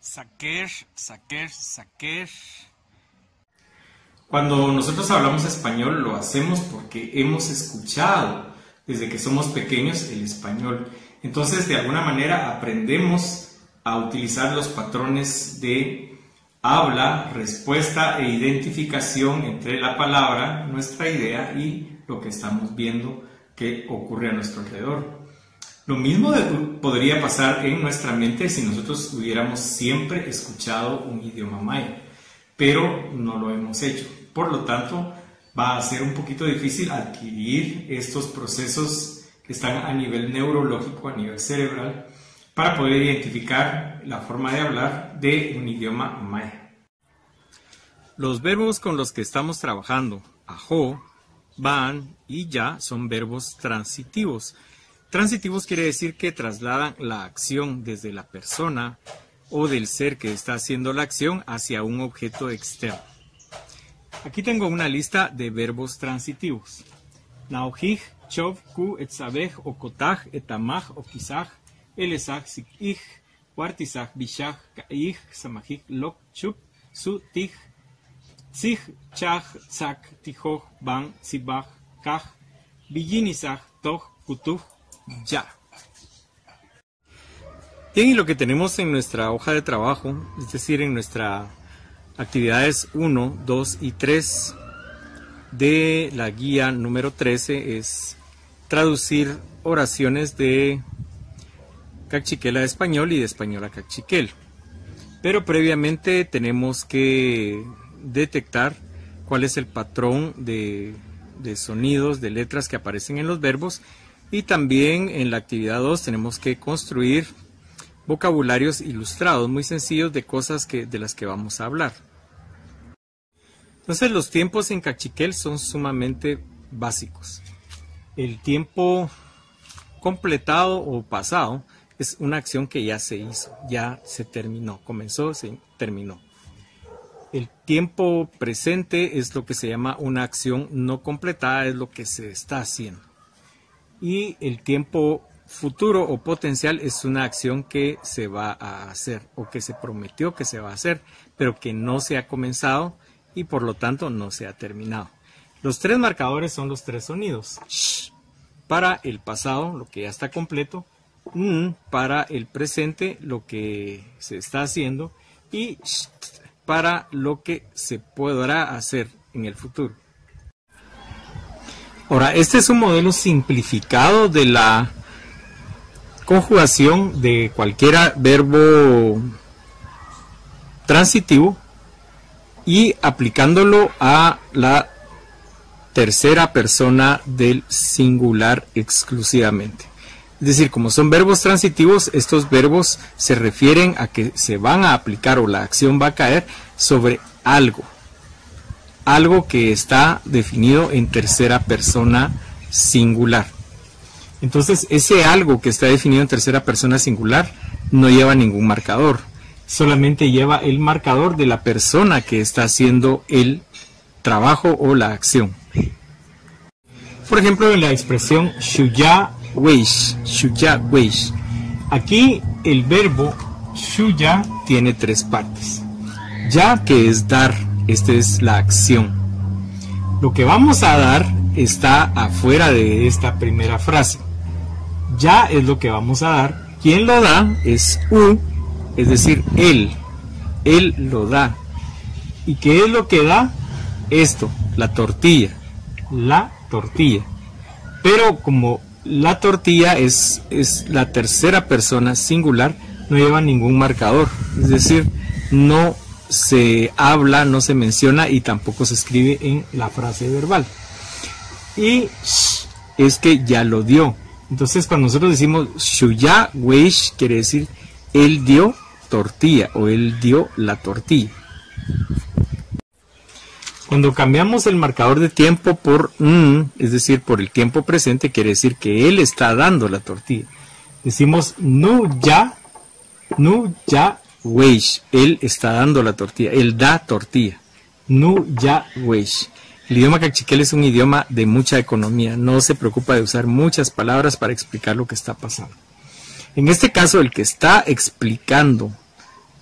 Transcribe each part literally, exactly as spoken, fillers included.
saquer, saquer, saquer. Cuando nosotros hablamos español lo hacemos porque hemos escuchado desde que somos pequeños el español. Entonces, de alguna manera aprendemos a utilizar los patrones de habla, respuesta e identificación entre la palabra, nuestra idea y lo que estamos viendo que ocurre a nuestro alrededor. Lo mismo de, podría pasar en nuestra mente si nosotros hubiéramos siempre escuchado un idioma maya, pero no lo hemos hecho. Por lo tanto, va a ser un poquito difícil adquirir estos procesos que están a nivel neurológico, a nivel cerebral, para poder identificar la forma de hablar de un idioma maya. Los verbos con los que estamos trabajando, ajo, van y ya, son verbos transitivos. Transitivos quiere decir que trasladan la acción desde la persona o del ser que está haciendo la acción hacia un objeto externo. Aquí tengo una lista de verbos transitivos. Naojij, chov, ku, etzabej, okotaj, etamaj, okizaj, elezaj, sikij, huartizaj, bishaj, kaij, samajij, lok, chup, su, tij, tzij, chaj, tzak, tijoj, ban, tzibaj, kaj, billinizaj, toj, kutuj, ya. Bien, y lo que tenemos en nuestra hoja de trabajo, es decir, en nuestras actividades uno, dos y tres de la guía número trece, es traducir oraciones de cachiquel a español y de español a cachiquel. Pero previamente tenemos que detectar cuál es el patrón de, de sonidos, de letras que aparecen en los verbos. Y también en la actividad dos tenemos que construir vocabularios ilustrados, muy sencillos de cosas que, de las que vamos a hablar. Entonces los tiempos en cachiquel son sumamente básicos. El tiempo completado o pasado es una acción que ya se hizo, ya se terminó, comenzó, se terminó. El tiempo presente es lo que se llama una acción no completada, es lo que se está haciendo. Y el tiempo futuro o potencial es una acción que se va a hacer o que se prometió que se va a hacer, pero que no se ha comenzado y por lo tanto no se ha terminado. Los tres marcadores son los tres sonidos. Sh, para el pasado, lo que ya está completo. Mm, para el presente, lo que se está haciendo. Y sh, para lo que se podrá hacer en el futuro. Ahora, este es un modelo simplificado de la conjugación de cualquier verbo transitivo y aplicándolo a la tercera persona del singular exclusivamente. Es decir, como son verbos transitivos, estos verbos se refieren a que se van a aplicar o la acción va a caer sobre algo. Algo que está definido en tercera persona singular. Entonces, ese algo que está definido en tercera persona singular no lleva ningún marcador. Solamente lleva el marcador de la persona que está haciendo el trabajo o la acción. Por ejemplo, en la expresión shuya weish, shuya weish. Aquí el verbo shuya tiene tres partes. Ya, que es dar. Esta es la acción. Lo que vamos a dar está afuera de esta primera frase. Ya es lo que vamos a dar. Quien lo da es U, es decir, él. Él lo da. ¿Y qué es lo que da? Esto, la tortilla. La tortilla. Pero como la tortilla es, es la tercera persona singular, no lleva ningún marcador. Es decir, no se habla, no se menciona y tampoco se escribe en la frase verbal. Y es que ya lo dio. Entonces cuando nosotros decimos shuya weish, quiere decir él dio tortilla o él dio la tortilla. Cuando cambiamos el marcador de tiempo por mm, es decir, por el tiempo presente, quiere decir que él está dando la tortilla. Decimos nu ya, nu ya weish, él está dando la tortilla, él da tortilla. Nu ya weish. El idioma cachiquel es un idioma de mucha economía, no se preocupa de usar muchas palabras para explicar lo que está pasando. En este caso, el que está explicando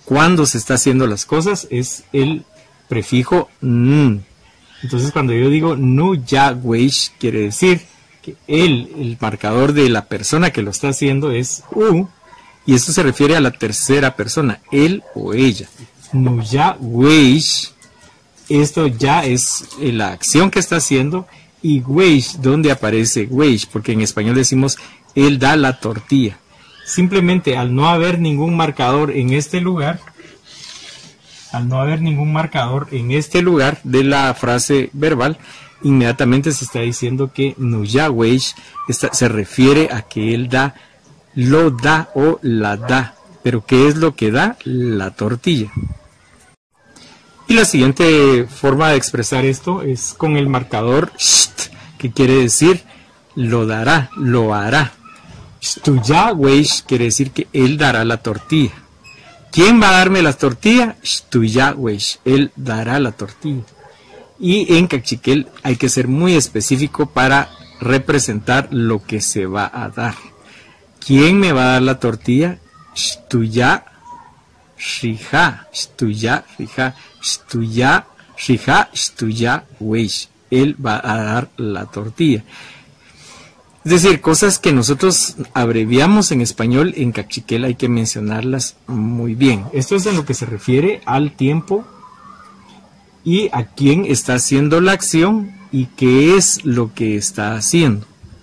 cuando se está haciendo las cosas es el prefijo n. Entonces cuando yo digo nu ya weish, quiere decir que él, el marcador de la persona que lo está haciendo es u, y esto se refiere a la tercera persona, él o ella. Nu ya weish, esto ya es la acción que está haciendo, y weish, ¿dónde aparece weish? Porque en español decimos él da la tortilla. Simplemente al no haber ningún marcador en este lugar, al no haber ningún marcador en este lugar de la frase verbal, inmediatamente se está diciendo que nu ya weish se refiere a que él da, lo da o la da. Pero ¿qué es lo que da? La tortilla. Y la siguiente forma de expresar esto es con el marcador sht, que quiere decir lo dará, lo hará. Tu ya weish quiere decir que él dará la tortilla. ¿Quién va a darme la tortilla? Tu ya weish, él dará la tortilla. Y en cachiquel hay que ser muy específico para representar lo que se va a dar. ¿Quién me va a dar la tortilla? Tu ya Shija, Shtuya, Shija, Shtuya, Shija, Shtuya, Weish. Él va a dar la tortilla. Es decir, cosas que nosotros abreviamos en español, en cachiquel hay que mencionarlas muy bien. Esto es en lo que se refiere al tiempo y a quién está haciendo la acción y qué es lo que está haciendo.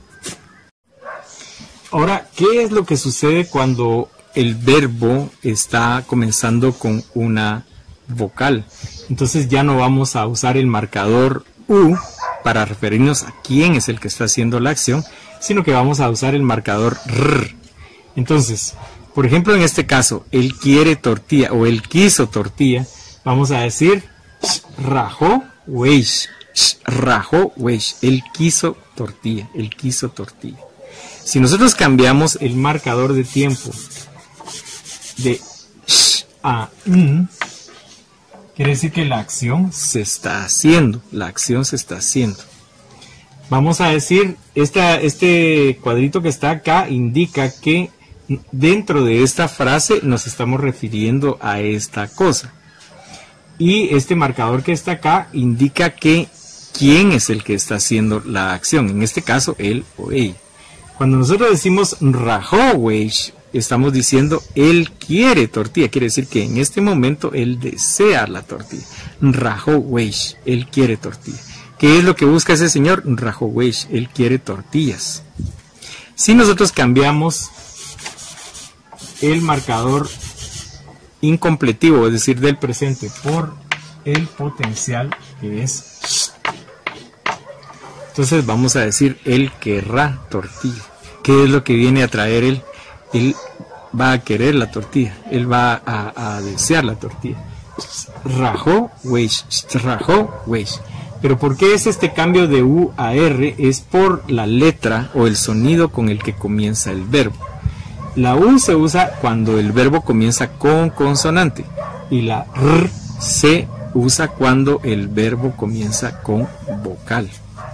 Ahora, ¿qué es lo que sucede cuando el verbo está comenzando con una vocal? Entonces ya no vamos a usar el marcador U para referirnos a quién es el que está haciendo la acción, sino que vamos a usar el marcador R. Entonces, por ejemplo, en este caso, él quiere tortilla o él quiso tortilla, vamos a decir rajó weish, rajó weish, él quiso tortilla, él quiso tortilla. Si nosotros cambiamos el marcador de tiempo de sh a n, quiere decir que la acción se está haciendo, la acción se está haciendo. Vamos a decir, esta, este cuadrito que está acá indica que dentro de esta frase nos estamos refiriendo a esta cosa. Y este marcador que está acá indica que quién es el que está haciendo la acción, en este caso él o ella. Cuando nosotros decimos rajó weish, estamos diciendo él quiere tortilla, quiere decir que en este momento él desea la tortilla. Rajó weish, él quiere tortilla. ¿Qué es lo que busca ese señor? Rajó weish, él quiere tortillas. Si nosotros cambiamos el marcador incompletivo, es decir, del presente, por el potencial, que es, entonces vamos a decir él querrá tortilla. ¿Qué es lo que viene a traer él? Él va a querer la tortilla, él va a, a desear la tortilla. Rajó weish, rajó weish. Pero ¿por qué es este cambio de U a R? Es por la letra o el sonido con el que comienza el verbo. La U se usa cuando el verbo comienza con consonante y la R se usa cuando el verbo comienza con vocal.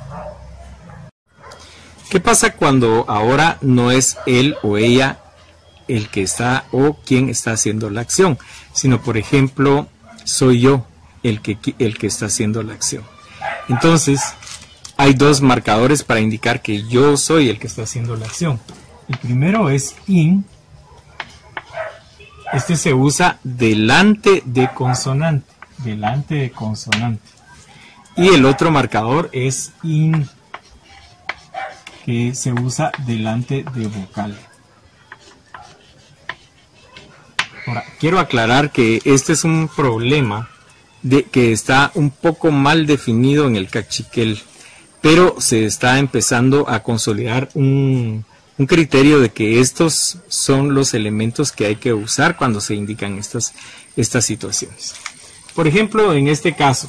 ¿Qué pasa cuando ahora no es él o ella el que está o quien está haciendo la acción, sino por ejemplo soy yo el que, el que está haciendo la acción? Entonces hay dos marcadores para indicar que yo soy el que está haciendo la acción. El primero es in. Este se usa delante de consonante, delante de consonante. Y el otro marcador es in, que se usa delante de vocal. Ahora, quiero aclarar que este es un problema de que está un poco mal definido en el cachiquel, pero se está empezando a consolidar un, un criterio de que estos son los elementos que hay que usar cuando se indican estas, estas situaciones. Por ejemplo, en este caso,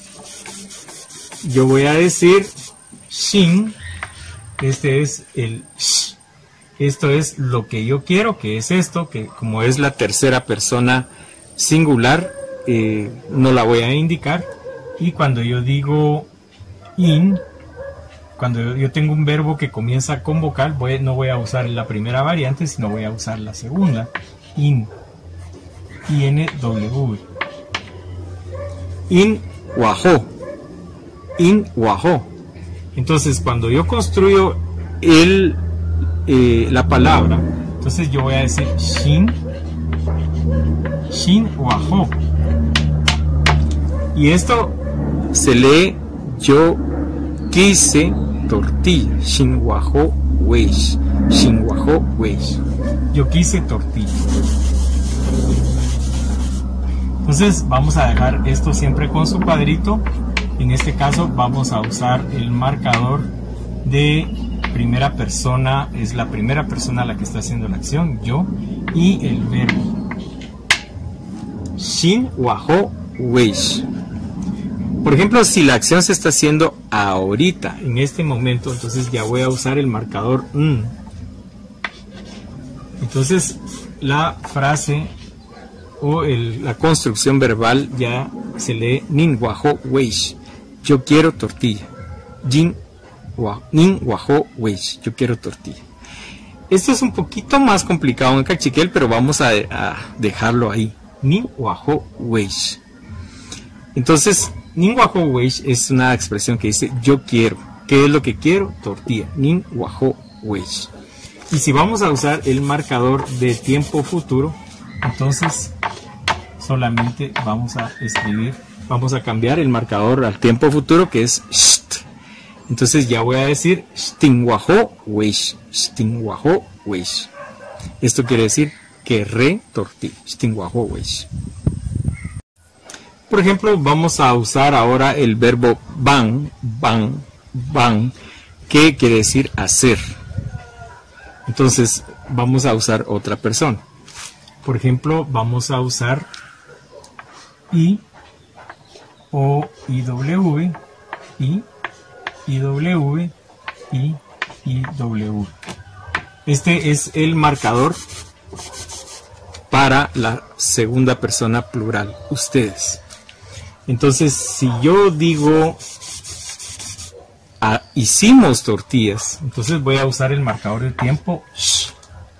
yo voy a decir shin, este es el sh, esto es lo que yo quiero, que es esto, que como es la tercera persona singular, Eh, no la voy a indicar. Y cuando yo digo in, cuando yo, yo tengo un verbo que comienza con vocal, voy, no voy a usar la primera variante, sino voy a usar la segunda, in. I N W. In Wahó. In Wahó. Entonces, cuando yo construyo el, eh, la palabra, entonces yo voy a decir Shin, Shin Wahó. Y esto se lee yo quise tortilla. Shin Wahó Weish. Shin Wahó Weish. Yo quise tortilla. Entonces vamos a dejar esto siempre con su cuadrito. En este caso vamos a usar el marcador de primera persona. Es la primera persona la que está haciendo la acción, yo, y el verbo Shin Wahó Weish. Por ejemplo, si la acción se está haciendo ahorita, en este momento, entonces ya voy a usar el marcador n. Entonces la frase o el, la construcción verbal ya se lee Nin Wahó Weish. Yo quiero tortilla. Jin wa, Nin Wahó Weish. Yo quiero tortilla. Esto es un poquito más complicado en cachiquel, pero vamos a, a dejarlo ahí. Nin Wahó Weish. Entonces, Nin Wahó Weish es una expresión que dice yo quiero. ¿Qué es lo que quiero? Tortilla. Nin Wahó Weish. Y si vamos a usar el marcador de tiempo futuro, entonces solamente vamos a escribir, vamos a cambiar el marcador al tiempo futuro, que es sht. Entonces ya voy a decir Shtin Wahó Weish. Shtin Wahó Weish. Esto quiere decir querré tortilla. Shtin Wahó Weish. Por ejemplo, vamos a usar ahora el verbo ban, ban, ban, que quiere decir hacer. Entonces vamos a usar otra persona. Por ejemplo, vamos a usar I, O, I, W, I, I, W, I, I, W. Este es el marcador para la segunda persona plural, ustedes. Entonces, si yo digo ah, hicimos tortillas, entonces voy a usar el marcador de tiempo sh.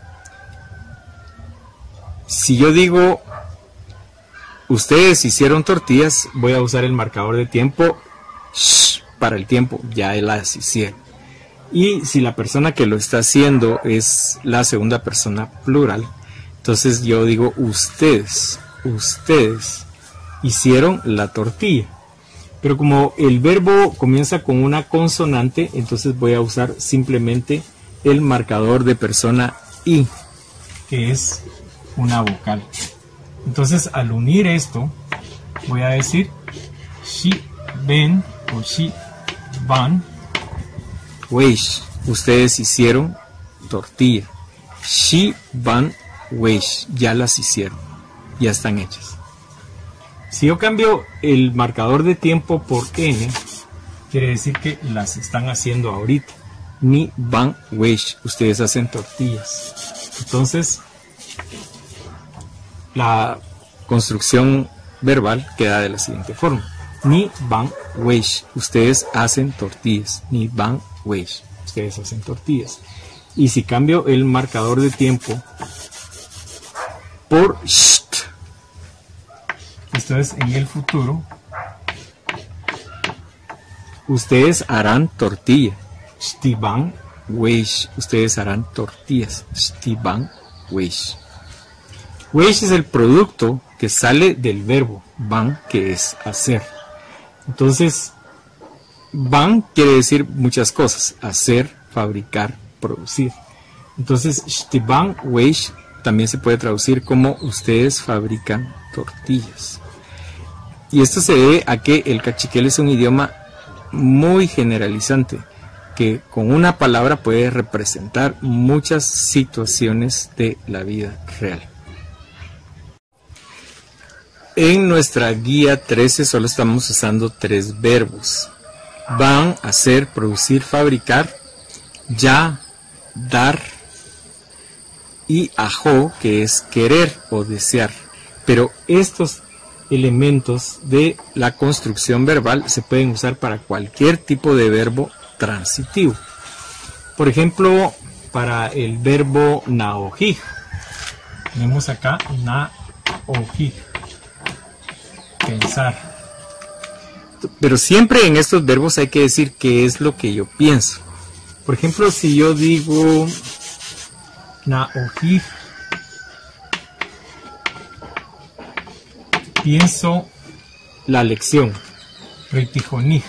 Si yo digo ustedes hicieron tortillas, voy a usar el marcador de tiempo sh, para el tiempo, ya las hicieron. Y si la persona que lo está haciendo es la segunda persona plural, entonces yo digo ustedes, ustedes hicieron la tortilla. Pero como el verbo comienza con una consonante, entonces voy a usar simplemente el marcador de persona I, que es una vocal. Entonces al unir esto voy a decir Shi ben o Shi van Weish. Ustedes hicieron tortilla. Shi van Weish. Ya las hicieron. Ya están hechas. Si yo cambio el marcador de tiempo por N, quiere decir que las están haciendo ahorita. Ni van Weish. Ustedes hacen tortillas. Entonces la construcción verbal queda de la siguiente forma. Ni van Weish. Ustedes hacen tortillas. Ni van Weish. Ustedes hacen tortillas. Y si cambio el marcador de tiempo por sht, esto es en el futuro, ustedes harán tortilla. Shti van Weish. Ustedes harán tortillas. Shti van Weish. Weish es el producto que sale del verbo van, que es hacer. Entonces, van quiere decir muchas cosas: hacer, fabricar, producir. Entonces, Shti van Weish también se puede traducir como ustedes fabrican tortillas. Y esto se debe a que el cachiquel es un idioma muy generalizante, que con una palabra puede representar muchas situaciones de la vida real. En nuestra guía trece solo estamos usando tres verbos: van, hacer, producir, fabricar; ya, dar; y ajo, que es querer o desear. Pero estos elementos de la construcción verbal se pueden usar para cualquier tipo de verbo transitivo. Por ejemplo, para el verbo naojij, tenemos acá na ojij, pensar. Pero siempre en estos verbos hay que decir qué es lo que yo pienso. Por ejemplo, si yo digo na ojij, pienso la lección. Ritijonij.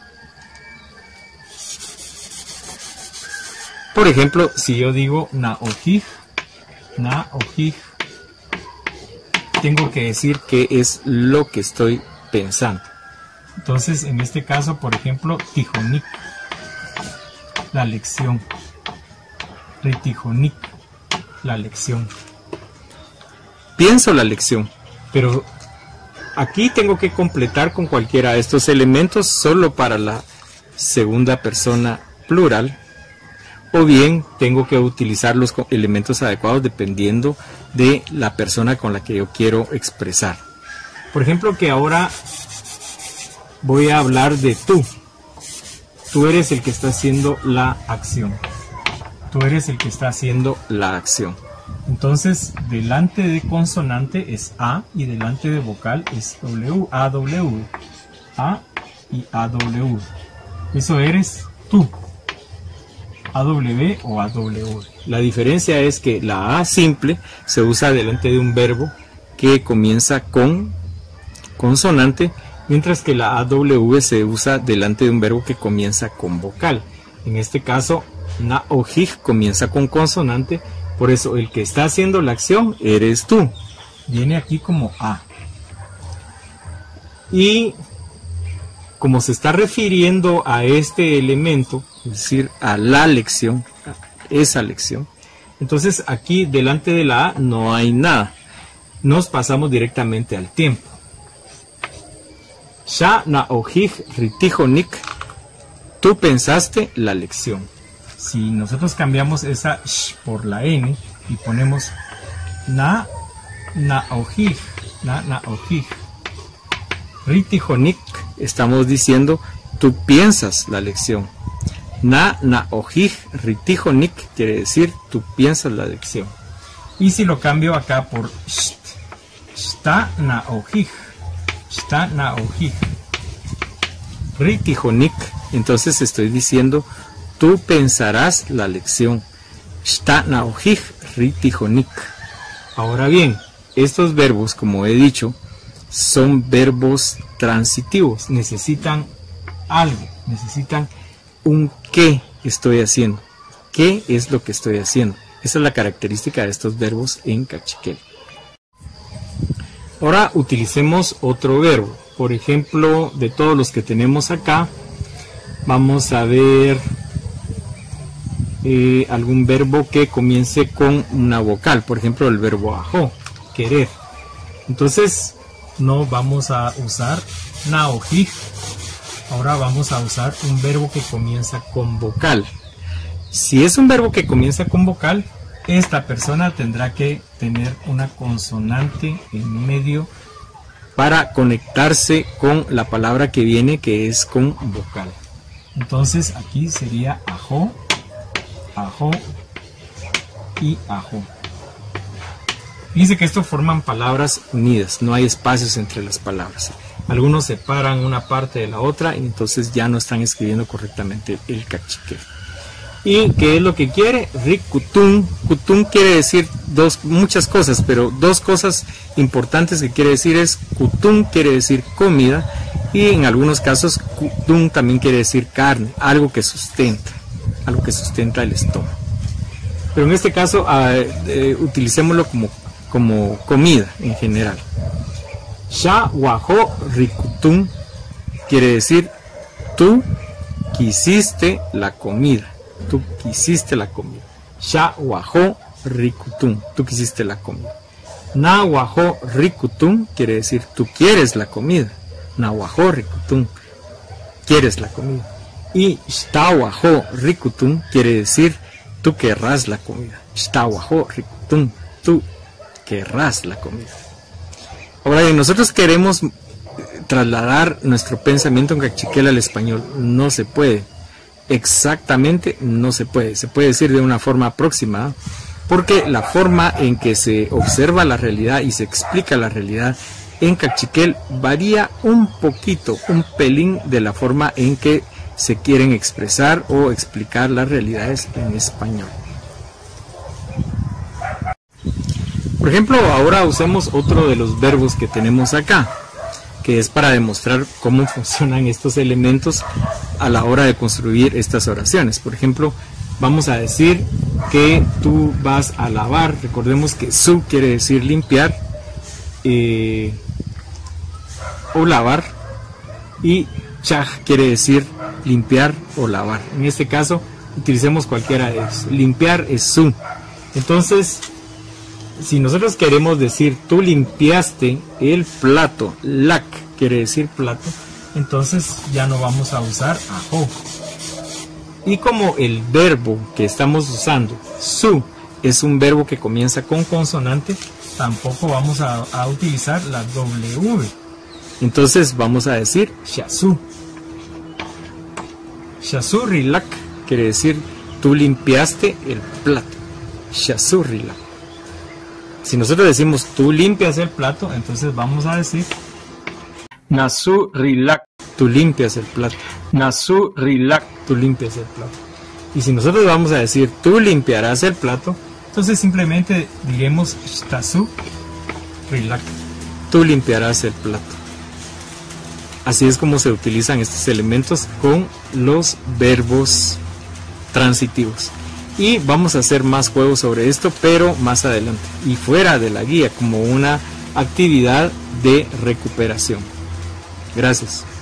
Por ejemplo, si yo digo na ojij, na ojij, tengo que decir qué es lo que estoy pensando. Entonces, en este caso, por ejemplo, tijonik, la lección. Ritijonik, la lección. Pienso la lección, pero aquí tengo que completar con cualquiera de estos elementos solo para la segunda persona plural, o bien tengo que utilizar los elementos adecuados dependiendo de la persona con la que yo quiero expresar. Por ejemplo, que ahora voy a hablar de tú. Tú eres el que está haciendo la acción. Tú eres el que está haciendo la acción. Entonces, delante de consonante es A y delante de vocal es W, A, W. A y A, W. Eso eres tú. A W o A W. La diferencia es que la A simple se usa delante de un verbo que comienza con consonante, mientras que la A W se usa delante de un verbo que comienza con vocal. En este caso, na ojij comienza con consonante, por eso el que está haciendo la acción eres tú. Viene aquí como A. Y como se está refiriendo a este elemento, es decir, a la lección, a esa lección, entonces aquí delante de la A no hay nada. Nos pasamos directamente al tiempo. Sha na ojij ritijonik, tú pensaste la lección. Si nosotros cambiamos esa sh por la n y ponemos na na ojij, na na ojij ritijonik, estamos diciendo tú piensas la lección. Na na ojij ritijonik quiere decir tú piensas la lección. Y si lo cambio acá por sht, shta na ojij, shta na ojij ritijonik, entonces estoy diciendo tú pensarás la lección. Shta na ojij ritijonik. Ahora bien, estos verbos, como he dicho, son verbos transitivos. Necesitan algo, necesitan un qué estoy haciendo. ¿Qué es lo que estoy haciendo? Esa es la característica de estos verbos en cachiquel. Ahora utilicemos otro verbo. Por ejemplo, de todos los que tenemos acá, vamos a ver eh, algún verbo que comience con una vocal. Por ejemplo, el verbo ajo, querer. Entonces, no vamos a usar na ojij. Ahora vamos a usar un verbo que comienza con vocal. Si es un verbo que comienza con vocal, esta persona tendrá que tener una consonante en medio para conectarse con la palabra que viene, que es con vocal. Entonces aquí sería ajo, ajo y ajo. Fíjense que esto forman palabras unidas, no hay espacios entre las palabras. Algunos separan una parte de la otra y entonces ya no están escribiendo correctamente el cachiquel. ¿Y qué es lo que quiere? Rikutum. Kutum quiere decir dos, muchas cosas, pero dos cosas importantes que quiere decir es kutum quiere decir comida y en algunos casos kutum también quiere decir carne, algo que sustenta, algo que sustenta el estómago. Pero en este caso eh, eh, utilicémoslo como, como comida en general. Sha wajo rikutum quiere decir tú quisiste la comida. Tú quisiste la comida. Sha wajo rikutum, tú quisiste la comida. Na wajo rikutum quiere decir tú quieres la comida. Na wajo rikutum, quieres la comida. Y shta wajo rikutum quiere decir tú querrás la comida. Shta wajo rikutum, tú querrás la comida. Ahora bien, nosotros queremos trasladar nuestro pensamiento en cachiquel al español. No se puede. Exactamente no se puede. Se puede decir de una forma aproximada, porque la forma en que se observa la realidad y se explica la realidad en cachiquel varía un poquito, un pelín de la forma en que se quieren expresar o explicar las realidades en español. Por ejemplo, ahora usemos otro de los verbos que tenemos acá, que es para demostrar cómo funcionan estos elementos a la hora de construir estas oraciones. Por ejemplo, vamos a decir que tú vas a lavar. Recordemos que su quiere decir limpiar eh, o lavar, y chaj quiere decir limpiar o lavar. En este caso, utilicemos cualquiera de ellos. Limpiar es su. Entonces, si nosotros queremos decir tú limpiaste el plato, lac quiere decir plato, entonces ya no vamos a usar ajo. Y como el verbo que estamos usando, su, es un verbo que comienza con consonante, tampoco vamos a, a utilizar la W. Entonces vamos a decir shasu. Shasu rilak quiere decir tú limpiaste el plato. Shasu rilak. Si nosotros decimos tú limpias el plato, entonces vamos a decir nasu rilak, tú limpias el plato. Nasu rilak, tú limpias el plato. Y si nosotros vamos a decir tú limpiarás el plato, entonces simplemente diremos shtasu rilak, tú limpiarás el plato. Así es como se utilizan estos elementos con los verbos transitivos. Y vamos a hacer más juegos sobre esto, pero más adelante y fuera de la guía, como una actividad de recuperación. Gracias.